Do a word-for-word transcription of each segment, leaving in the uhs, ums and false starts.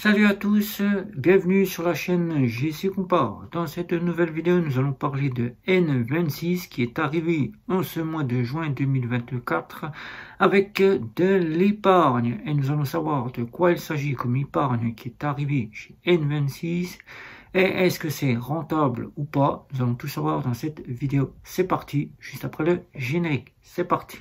Salut à tous, bienvenue sur la chaîne G C Compare. Dans cette nouvelle vidéo, nous allons parler de N vingt-six qui est arrivé en ce mois de juin deux mille vingt-quatre avec de l'épargne. Et nous allons savoir de quoi il s'agit comme épargne qui est arrivé chez N vingt-six et est-ce que c'est rentable ou pas. Nous allons tout savoir dans cette vidéo. C'est parti, juste après le générique. C'est parti.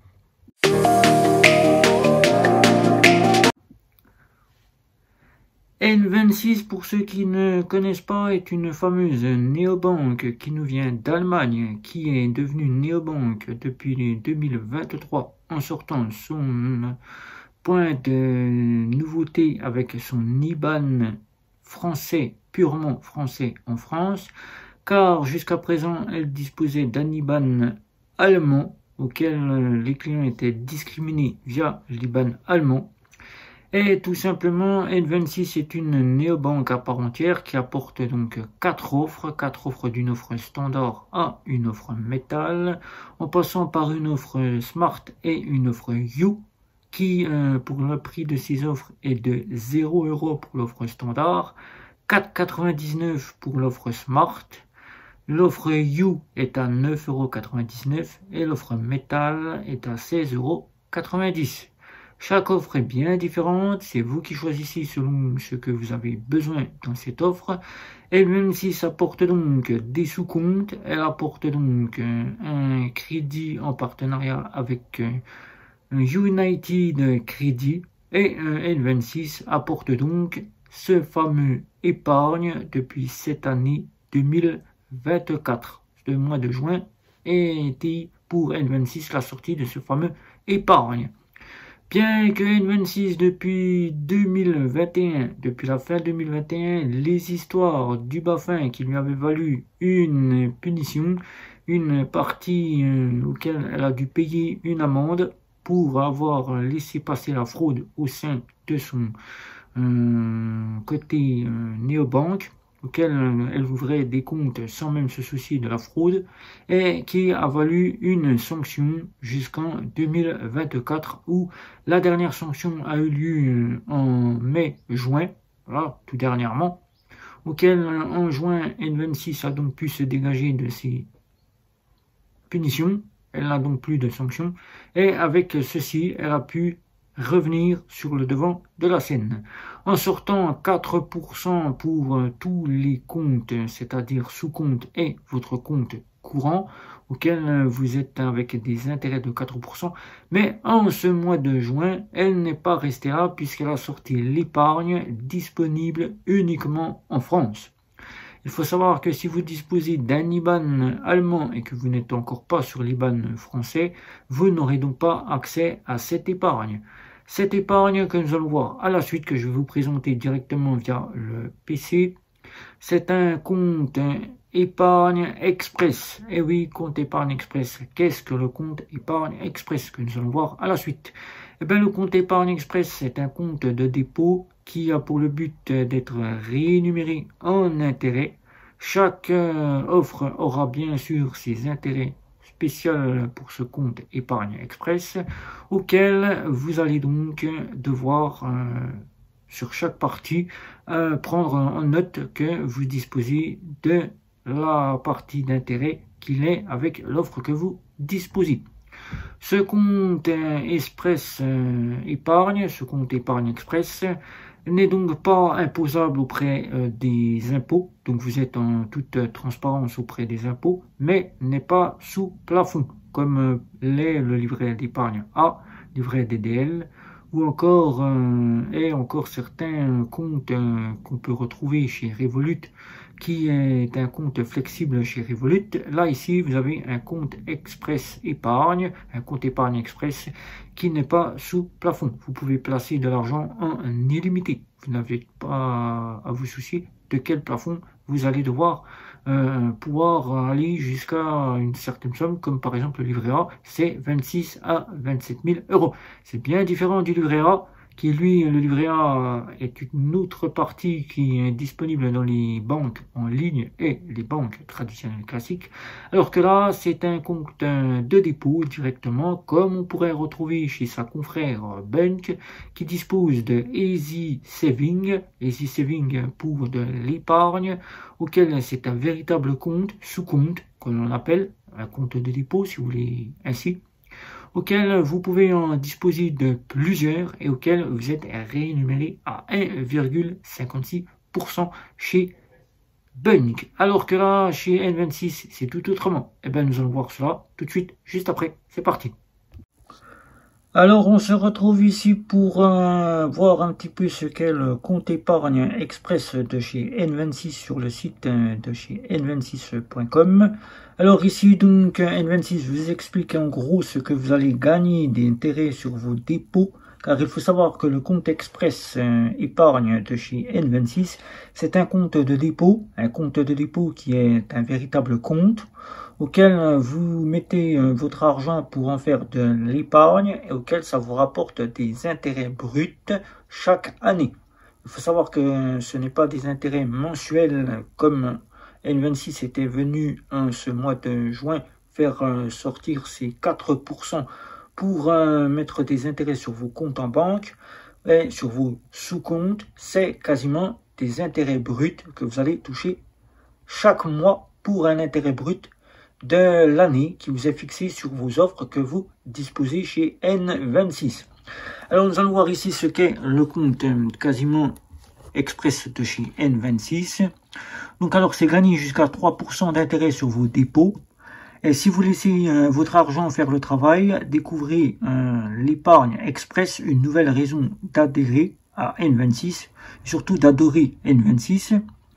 N vingt-six, pour ceux qui ne connaissent pas, est une fameuse néobanque qui nous vient d'Allemagne, qui est devenue néobanque depuis deux mille vingt-trois en sortant son point de nouveauté avec son I B A N français, purement français en France, car jusqu'à présent elle disposait d'un I B A N allemand auquel les clients étaient discriminés via l'I B A N allemand. Et tout simplement, N vingt-six est une néobanque à part entière qui apporte donc quatre offres, quatre offres d'une offre standard à une offre métal, en passant par une offre Smart et une offre You, qui euh, pour le prix de ces offres est de zéro euro pour l'offre standard, quatre euros quatre-vingt-dix-neuf pour l'offre Smart, l'offre You est à neuf euros quatre-vingt-dix-neuf et l'offre métal est à seize euros quatre-vingt-dix. Chaque offre est bien différente, c'est vous qui choisissez selon ce que vous avez besoin dans cette offre. Et même si ça apporte donc des sous-comptes, elle apporte donc un crédit en partenariat avec United Credit. Et N vingt-six apporte donc ce fameux épargne depuis cette année deux mille vingt-quatre. Le mois de juin était pour N vingt-six la sortie de ce fameux épargne. Bien que N vingt-six depuis deux mille vingt et un, depuis la fin deux mille vingt et un, les histoires du Bafin qui lui avaient valu une punition, une partie euh, auquel elle a dû payer une amende pour avoir laissé passer la fraude au sein de son euh, côté euh, néobanque, auquel elle ouvrait des comptes sans même se soucier de la fraude, et qui a valu une sanction jusqu'en deux mille vingt-quatre, où la dernière sanction a eu lieu en mai-juin, voilà, tout dernièrement, auquel en juin, N vingt-six a donc pu se dégager de ses punitions, elle n'a donc plus de sanctions, et avec ceci, elle a pu revenir sur le devant de la scène, en sortant quatre pour cent pour tous les comptes, c'est-à-dire sous-compte et votre compte courant, auquel vous êtes avec des intérêts de quatre pour cent, mais en ce mois de juin, elle n'est pas restée là puisqu'elle a sorti l'épargne disponible uniquement en France. Il faut savoir que si vous disposez d'un I B A N allemand et que vous n'êtes encore pas sur l'I B A N français, vous n'aurez donc pas accès à cette épargne. Cette épargne que nous allons voir à la suite, que je vais vous présenter directement via le P C, c'est un compte épargne express. Et oui, compte épargne express. Qu'est-ce que le compte épargne express que nous allons voir à la suite? Eh bien, le compte épargne express, c'est un compte de dépôt qui a pour le but d'être rémunéré en intérêts. Chaque offre aura bien sûr ses intérêts spécial pour ce compte épargne express, auquel vous allez donc devoir euh, sur chaque partie euh, prendre en note que vous disposez de la partie d'intérêt qu'il est avec l'offre que vous disposez. Ce compte express euh, épargne, ce compte épargne express n'est donc pas imposable auprès euh, des impôts, donc vous êtes en toute euh, transparence auprès des impôts, mais n'est pas sous plafond, comme euh, l'est le livret d'épargne A, livret D D L, ou encore, euh, et encore certains comptes euh, qu'on peut retrouver chez Revolut, qui est un compte flexible chez Revolut. Là, ici, vous avez un compte express épargne, un compte épargne express qui n'est pas sous plafond. Vous pouvez placer de l'argent en illimité. Vous n'avez pas à vous soucier de quel plafond vous allez devoir euh, pouvoir aller jusqu'à une certaine somme, comme par exemple le livret A, c'est vingt-six à vingt-sept mille euros. C'est bien différent du livret A qui lui, le livret A est une autre partie qui est disponible dans les banques en ligne et les banques traditionnelles classiques, alors que là, c'est un compte de dépôt directement, comme on pourrait retrouver chez sa confrère Bunq, qui dispose de Easy Saving, Easy Saving pour de l'épargne, auquel c'est un véritable compte, sous-compte, comme on l'appelle, un compte de dépôt si vous voulez ainsi, auquel vous pouvez en disposer de plusieurs et auquel vous êtes rémunéré à un virgule cinquante-six pour cent chez Bunq. Alors que là, chez N vingt-six, c'est tout autrement. Et bien, nous allons voir cela tout de suite, juste après. C'est parti. Alors, on se retrouve ici pour euh, voir un petit peu ce qu'est le compte épargne express de chez N vingt-six sur le site de chez N vingt-six point com. Alors ici, donc, N vingt-six vous explique en gros ce que vous allez gagner d'intérêt sur vos dépôts, car il faut savoir que le compte express euh, épargne de chez N vingt-six, c'est un compte de dépôt, un compte de dépôt qui est un véritable compte, auquel vous mettez votre argent pour en faire de l'épargne et auquel ça vous rapporte des intérêts bruts chaque année. Il faut savoir que ce n'est pas des intérêts mensuels comme N vingt-six était venu hein, ce mois de juin faire euh, sortir ses quatre pour cent pour euh, mettre des intérêts sur vos comptes en banque et sur vos sous-comptes. C'est quasiment des intérêts bruts que vous allez toucher chaque mois pour un intérêt brut de l'année qui vous est fixé sur vos offres que vous disposez chez N vingt-six. Alors nous allons voir ici ce qu'est le compte quasiment express de chez N vingt-six. Donc alors c'est gagner jusqu'à trois pour cent d'intérêt sur vos dépôts. Et si vous laissez euh, votre argent faire le travail, découvrez euh, l'épargne express, une nouvelle raison d'adhérer à N vingt-six, surtout d'adorer N vingt-six.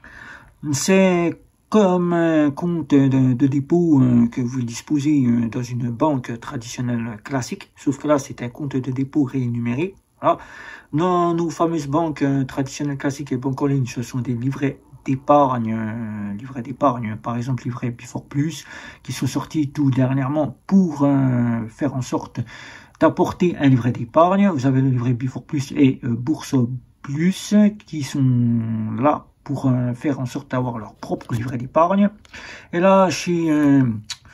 C'est comme un compte de, de dépôt euh, que vous disposez euh, dans une banque traditionnelle classique, sauf que là c'est un compte de dépôt rémunéré. Voilà. Dans nos fameuses banques euh, traditionnelles classiques et banques en ligne, ce sont des livrets d'épargne, euh, livrets d'épargne, par exemple livrets Before Plus, qui sont sortis tout dernièrement pour euh, faire en sorte d'apporter un livret d'épargne. Vous avez le livret Before Plus et euh, Bourse Plus qui sont là pour euh, faire en sorte d'avoir leur propre livret d'épargne. Et là, chez euh,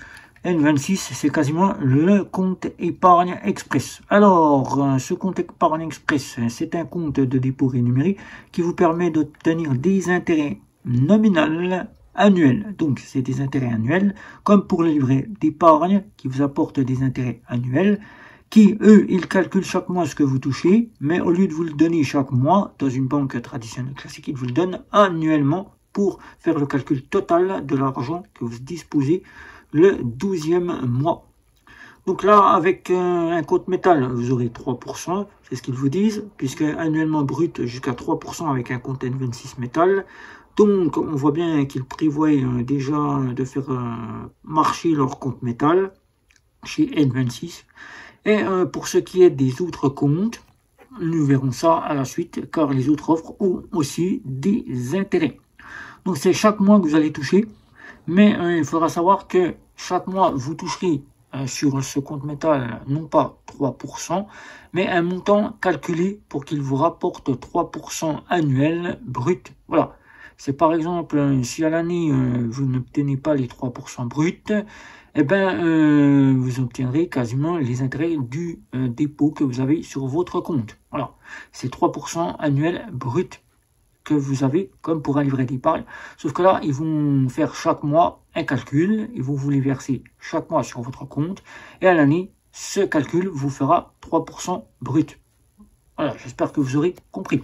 N vingt-six, c'est quasiment le compte épargne express. Alors, euh, ce compte épargne express, c'est un compte de dépôt rémunéré qui vous permet d'obtenir des intérêts nominaux annuels. Donc, c'est des intérêts annuels, comme pour le livret d'épargne qui vous apporte des intérêts annuels, qui, eux, ils calculent chaque mois ce que vous touchez, mais au lieu de vous le donner chaque mois, dans une banque traditionnelle classique, ils vous le donnent annuellement pour faire le calcul total de l'argent que vous disposez le douzième mois. Donc là, avec euh, un compte métal, vous aurez trois pour cent, c'est ce qu'ils vous disent, puisque annuellement brut jusqu'à trois pour cent avec un compte N vingt-six métal. Donc, on voit bien qu'ils prévoient euh, déjà de faire euh, marcher leur compte métal chez N vingt-six. Et euh, pour ce qui est des autres comptes, nous verrons ça à la suite, car les autres offres ont aussi des intérêts. Donc c'est chaque mois que vous allez toucher, mais euh, il faudra savoir que chaque mois vous toucherez euh, sur ce compte métal non pas trois pour cent, mais un montant calculé pour qu'il vous rapporte trois pour cent annuel brut. Voilà. C'est par exemple, si à l'année euh, vous n'obtenez pas les trois pour cent bruts, eh ben, euh, vous obtiendrez quasiment les intérêts du euh, dépôt que vous avez sur votre compte. Voilà, c'est trois pour cent annuel brut que vous avez comme pour un livret d'épargne. Sauf que là, ils vont faire chaque mois un calcul, ils vont vous les verser chaque mois sur votre compte. Et à l'année, ce calcul vous fera trois pour cent brut. Voilà, j'espère que vous aurez compris.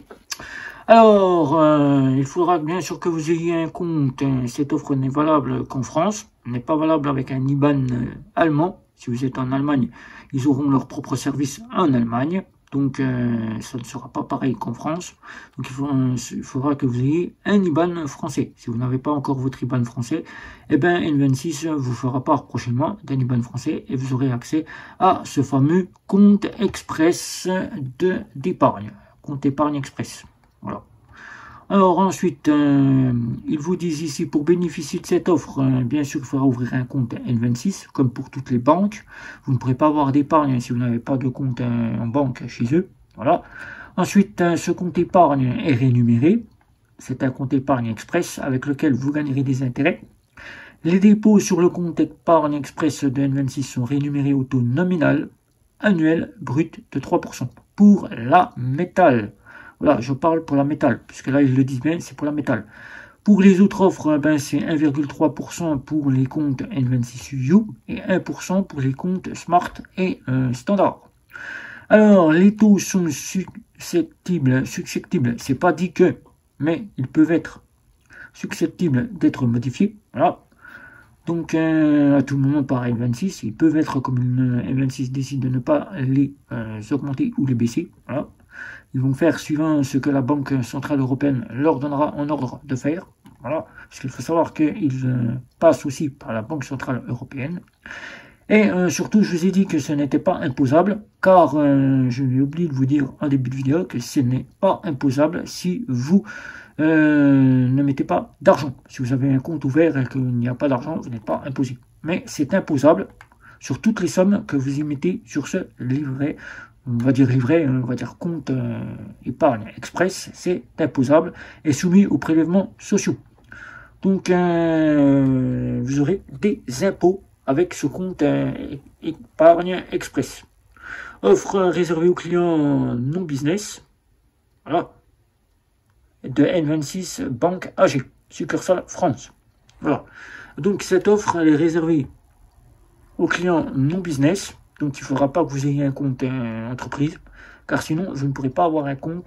Alors, euh, il faudra bien sûr que vous ayez un compte. Cette offre n'est valable qu'en France, n'est pas valable avec un I B A N euh, allemand. Si vous êtes en Allemagne, ils auront leur propre service en Allemagne. Donc, euh, ça ne sera pas pareil qu'en France. Donc, il, faut, euh, il faudra que vous ayez un I B A N français. Si vous n'avez pas encore votre I B A N français, eh ben, N vingt-six vous fera part prochainement d'un I B A N français et vous aurez accès à ce fameux compte express de d'épargne. Compte épargne express. Voilà. Alors ensuite, euh, ils vous disent ici, pour bénéficier de cette offre, euh, bien sûr, il faudra ouvrir un compte N vingt-six, comme pour toutes les banques. Vous ne pourrez pas avoir d'épargne si vous n'avez pas de compte euh, en banque chez eux. Voilà. Ensuite, ce compte épargne est rémunéré. C'est un compte épargne express avec lequel vous gagnerez des intérêts. Les dépôts sur le compte épargne express de N vingt-six sont rémunérés au taux nominal annuel brut de trois pour cent pour la métal. Voilà, je parle pour la métal, puisque là ils le disent bien, c'est pour la métal. Pour les autres offres, ben, c'est un virgule trois pour cent pour les comptes N vingt-six U et un pour cent pour les comptes Smart et euh, Standard. Alors, les taux sont susceptibles, susceptibles, c'est pas dit que, mais ils peuvent être susceptibles d'être modifiés. Voilà. Donc, euh, à tout moment par N vingt-six, ils peuvent être comme une N vingt-six décide de ne pas les euh, augmenter ou les baisser. Voilà. Ils vont faire suivant ce que la Banque Centrale Européenne leur donnera en ordre de faire. Voilà. Parce qu'il faut savoir qu'ils euh, passent aussi par la Banque Centrale Européenne. Et euh, surtout, je vous ai dit que ce n'était pas imposable, car euh, je vais oublier de vous dire en début de vidéo que ce n'est pas imposable si vous euh, ne mettez pas d'argent. Si vous avez un compte ouvert et qu'il n'y a pas d'argent, vous n'êtes pas imposé. Mais c'est imposable sur toutes les sommes que vous y mettez sur ce livret. On va dire livret, on va dire compte euh, épargne express, c'est imposable et soumis aux prélèvements sociaux. Donc, euh, vous aurez des impôts avec ce compte euh, épargne express. Offre réservée aux clients non business. Voilà. De N vingt-six Banque A G, succursale France. Voilà. Donc, cette offre elle est réservée aux clients non business. Donc, il ne faudra pas que vous ayez un compte euh, entreprise, car sinon, vous ne pourrez pas avoir un compte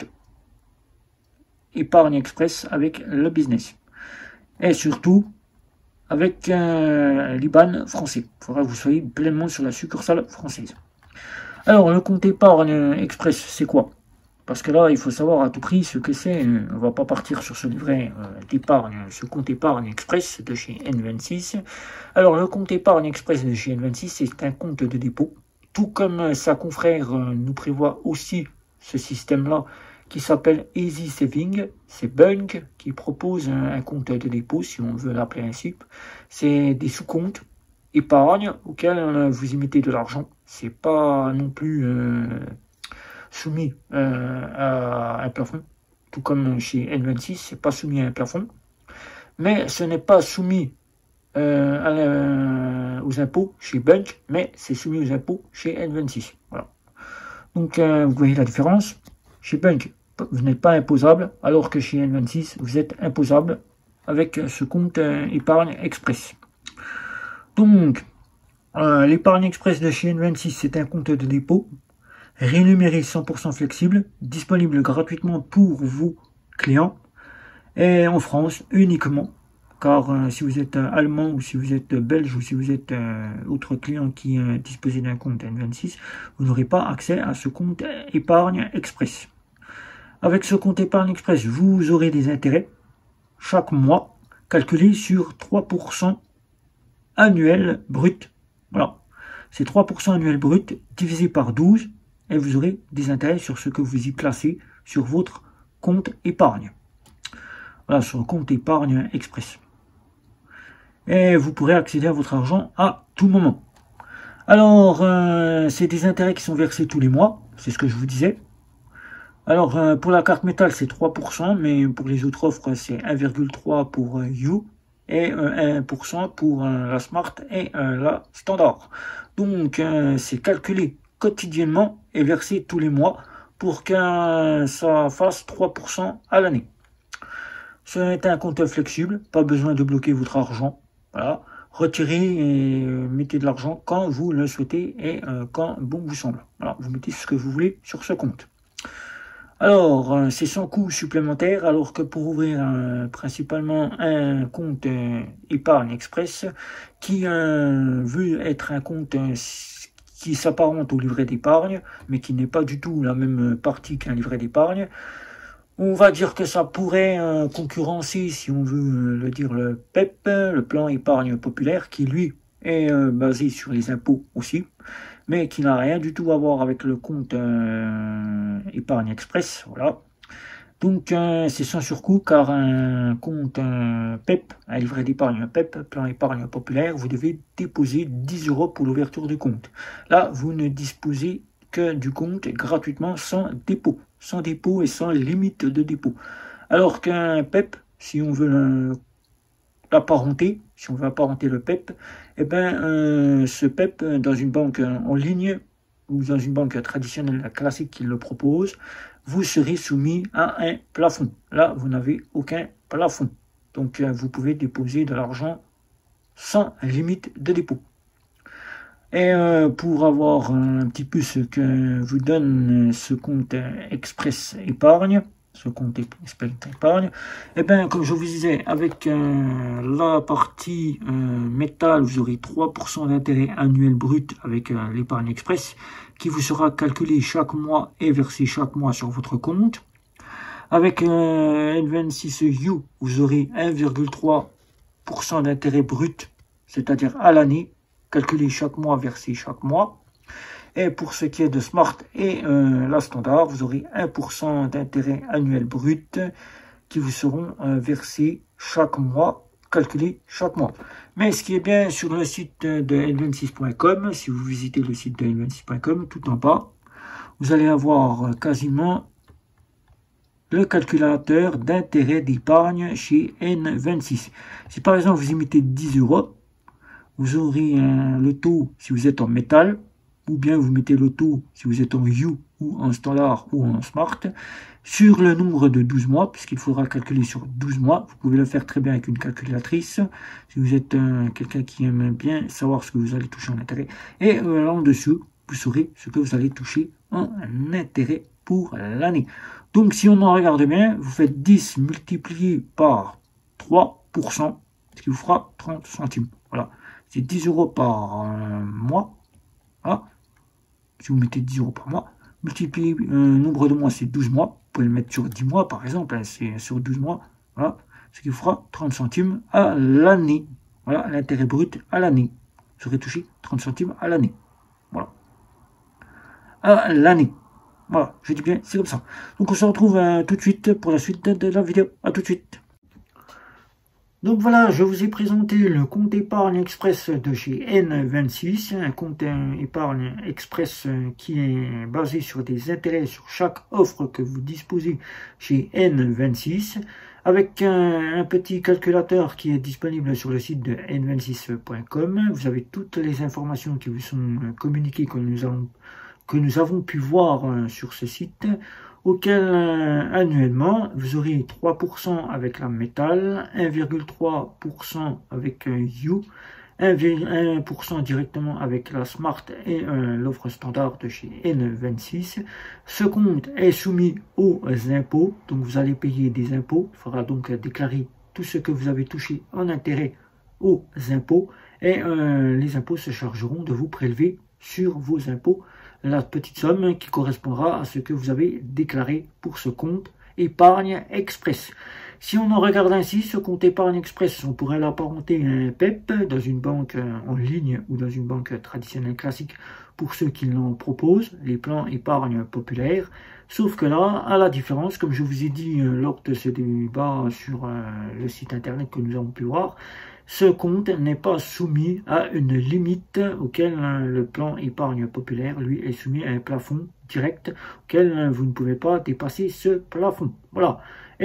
épargne express avec le business. Et surtout, avec un l'I B A N français. Il faudra que vous soyez pleinement sur la succursale française. Alors, le compte épargne express, c'est quoi? Parce que là, il faut savoir à tout prix ce que c'est. On ne va pas partir sur ce livret d'épargne, ce compte épargne express de chez N vingt-six. Alors, le compte épargne express de chez N vingt-six, c'est un compte de dépôt. Tout comme sa confrère nous prévoit aussi ce système-là qui s'appelle Easy Saving. C'est Bunk qui propose un compte de dépôt, si on veut l'appeler ainsi. C'est des sous-comptes épargne auxquels vous y mettez de l'argent. C'est pas non plus euh, soumis euh, à un plafond, tout comme chez N vingt-six, c'est pas soumis à un plafond. Mais ce n'est pas soumis euh, à la, aux impôts chez Bunk, mais c'est soumis aux impôts chez N vingt-six. Voilà. Donc euh, vous voyez la différence. Chez Bunk, vous n'êtes pas imposable, alors que chez N vingt-six, vous êtes imposable avec ce compte euh, épargne express. Donc, euh, l'épargne express de chez N vingt-six, c'est un compte de dépôt rémunéré cent pour cent flexible, disponible gratuitement pour vos clients et en France uniquement. Car euh, si vous êtes euh, allemand ou si vous êtes euh, belge ou si vous êtes euh, autre client qui euh, dispose d'un compte N vingt-six, vous n'aurez pas accès à ce compte épargne express. Avec ce compte épargne express, vous aurez des intérêts chaque mois calculés sur trois pour cent annuel brut. Voilà. C'est trois pour cent annuel brut divisé par douze et vous aurez des intérêts sur ce que vous y placez sur votre compte épargne. Voilà, sur le compte épargne express. Et vous pourrez accéder à votre argent à tout moment. Alors, euh, c'est des intérêts qui sont versés tous les mois, c'est ce que je vous disais. Alors, euh, pour la carte métal, c'est trois pour cent, mais pour les autres offres, c'est un virgule trois pour cent pour euh, You et euh, un pour cent pour euh, la Smart et euh, la Standard. Donc, euh, c'est calculé quotidiennement et versé tous les mois pour que euh, ça fasse trois pour cent à l'année. Ce n'est un compte flexible, pas besoin de bloquer votre argent. Voilà. Retirez et euh, mettez de l'argent quand vous le souhaitez et euh, quand bon vous semble. Voilà. Vous mettez ce que vous voulez sur ce compte. Alors, euh, c'est sans coût supplémentaire, alors que pour ouvrir euh, principalement un compte euh, épargne express qui euh, veut être un compte euh, qui s'apparente au livret d'épargne, mais qui n'est pas du tout la même partie qu'un livret d'épargne, on va dire que ça pourrait euh, concurrencer, si on veut euh, le dire, le P E P, le plan épargne populaire, qui lui est euh, basé sur les impôts aussi, mais qui n'a rien du tout à voir avec le compte euh, épargne express. Voilà. Donc euh, c'est sans surcoût, car un compte euh, P E P, un livret d'épargne P E P, plan épargne populaire, vous devez déposer dix euros pour l'ouverture du compte. Là, vous ne disposez que du compte gratuitement sans dépôt, sans dépôt et sans limite de dépôt. Alors qu'un P E P, si on veut l'apparenter, si on veut apparenter le P E P, eh ben, euh, ce P E P dans une banque en ligne ou dans une banque traditionnelle classique qui le propose, vous serez soumis à un plafond. Là, vous n'avez aucun plafond. Donc, vous pouvez déposer de l'argent sans limite de dépôt. Et euh, pour avoir un petit peu ce que vous donne ce compte Express Épargne, ce compte Express Épargne, et bien comme je vous disais, avec euh, la partie euh, métal, vous aurez trois pour cent d'intérêt annuel brut avec euh, l'épargne Express, qui vous sera calculé chaque mois et versé chaque mois sur votre compte. Avec euh, N vingt-six U, vous aurez un virgule trois pour cent d'intérêt brut, c'est-à-dire à l'année, calculé chaque mois, versé chaque mois. Et pour ce qui est de Smart et euh, la Standard, vous aurez un pour cent d'intérêt annuel brut qui vous seront euh, versés chaque mois, calculés chaque mois. Mais ce qui est bien sur le site de N vingt-six point com, si vous visitez le site de N vingt-six point com, tout en bas, vous allez avoir quasiment le calculateur d'intérêt d'épargne chez N vingt-six. Si par exemple vous y mettez dix euros, vous aurez euh, le taux si vous êtes en métal, ou bien vous mettez le taux si vous êtes en U ou en Standard ou en Smart, sur le nombre de douze mois, puisqu'il faudra calculer sur douze mois. Vous pouvez le faire très bien avec une calculatrice, si vous êtes euh, quelqu'un qui aime bien savoir ce que vous allez toucher en intérêt. Et euh, là en dessous, vous saurez ce que vous allez toucher en intérêt pour l'année. Donc si on en regarde bien, vous faites dix multiplié par trois pour cent, ce qui vous fera trente centimes. Voilà. C'est dix euros par euh, mois. Voilà. Si vous mettez dix euros par mois, multipliez le euh, nombre de mois, c'est douze mois. Vous pouvez le mettre sur dix mois, par exemple. Hein, c'est sur douze mois. Voilà. Ce qui vous fera trente centimes à l'année. Voilà, l'intérêt brut à l'année. Vous aurez touché trente centimes à l'année. Voilà. À l'année. Voilà, je dis bien, c'est comme ça. Donc on se retrouve euh, tout de suite pour la suite de, de la vidéo. À tout de suite. Donc voilà, je vous ai présenté le compte épargne express de chez N vingt-six, un compte épargne express qui est basé sur des intérêts sur chaque offre que vous disposez chez N vingt-six, avec un, un petit calculateur qui est disponible sur le site de N vingt-six point com. Vous avez toutes les informations qui vous sont communiquées que nous avons, que nous avons pu voir sur ce site, auquel euh, annuellement vous aurez trois pour cent avec la métal, un virgule trois pour cent avec un U, un virgule un pour cent directement avec la Smart et euh, l'offre standard de chez N vingt-six. Ce compte est soumis aux impôts, donc vous allez payer des impôts. Il faudra donc déclarer tout ce que vous avez touché en intérêt aux impôts, et euh, les impôts se chargeront de vous prélever sur vos impôts la petite somme qui correspondra à ce que vous avez déclaré pour ce compte épargne express. Si on en regarde ainsi, ce compte épargne express, on pourrait l'apparenter à un P E P dans une banque en ligne ou dans une banque traditionnelle classique pour ceux qui l'en proposent, les plans épargne populaires. Sauf que là, à la différence, comme je vous ai dit lors de ce débat sur le site internet que nous avons pu voir, ce compte n'est pas soumis à une limite auquel le plan épargne populaire, lui, est soumis à un plafond direct auquel vous ne pouvez pas dépasser ce plafond. Voilà.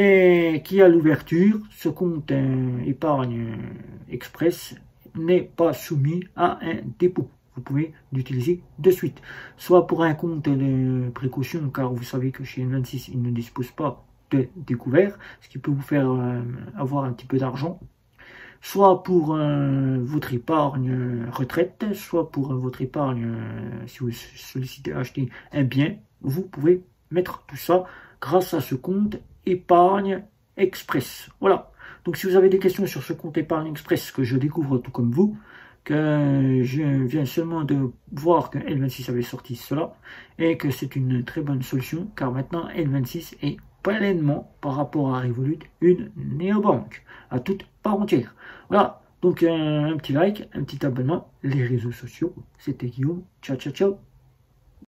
Et qui a l'ouverture, ce compte épargne express n'est pas soumis à un dépôt. Vous pouvez l'utiliser de suite. Soit pour un compte de précaution, car vous savez que chez N vingt-six, il ne dispose pas de découvert, ce qui peut vous faire avoir un petit peu d'argent. Soit pour euh, votre épargne retraite, soit pour euh, votre épargne, euh, si vous sollicitez acheter un bien, vous pouvez mettre tout ça grâce à ce compte épargne express. Voilà. Donc si vous avez des questions sur ce compte épargne express que je découvre tout comme vous, que je viens seulement de voir que N vingt-six avait sorti cela, et que c'est une très bonne solution, car maintenant N vingt-six est pleinement, par rapport à Revolut, une néobanque à toute part entière. Voilà, donc un, un petit like, un petit abonnement, les réseaux sociaux. C'était Guillaume, ciao ciao ciao.